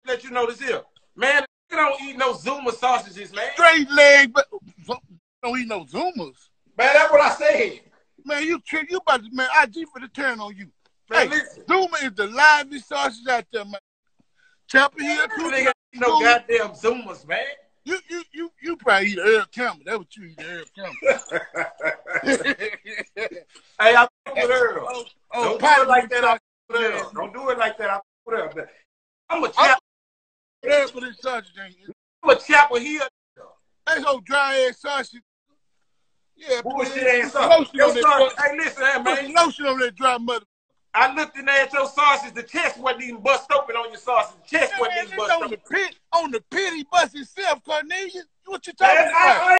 let you know this here. Man, you don't eat no Zuma sausages, man. Straight leg, but don't eat no Zumas. Man, that's what I said. Man, you about to, man, IG for the turn on you. Man, hey, listen. Zuma is the liveliest sausage out there, man. Chapel Hill, nigga ain't no goddamn Zumas, man. You probably eat Earl Campbell. That's what you eat, Earl Campbell. Hey, I'm with Earl. Don't do it like that. Earl. Don't do it like that. I'm a Chapel. For this sausage, ain't you? I'm a Chapel Hill. That's whole dry ass sausage. Yeah, bullshit ass sausage. Hey, listen, man. Put lotion on that dry mother. I looked in there at your sausage. The chest wasn't even bust open on your sausage. The chest wasn't even bust open. On the pit, he bust himself, Cornelius. What you talking about?